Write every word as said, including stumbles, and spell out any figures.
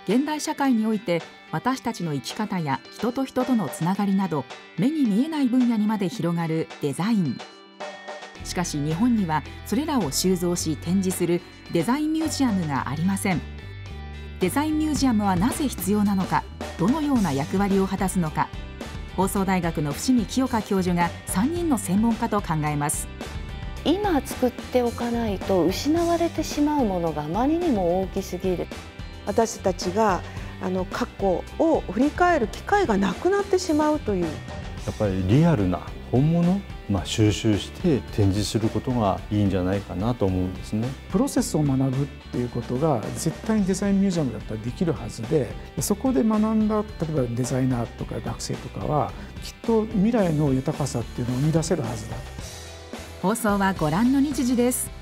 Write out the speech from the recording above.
現代社会において私たちの生き方や人と人とのつながりなど目に見えない分野にまで広がるデザイン。しかし日本にはそれらを収蔵し展示するデザインミュージアムがありません。デザインミュージアムはなぜ必要なのか、どのような役割を果たすのか、放送大学の伏見清香教授がさんにんの専門家と考えます。 今作っておかないと失われてしまうものがあまりにも大きすぎる。 私たちがあの過去を振り返る機会がなくなってしまうという。 やっぱりリアルな本物、まあ、収集して展示することがいいんじゃないかなと思うんですね。 プロセスを学ぶっていうことが絶対にデザインミュージアムだったらできるはずで、そこで学んだ例えばデザイナーとか学生とかはきっと未来の豊かさっていうのを生み出せるはずだ。 放送はご覧の日時です。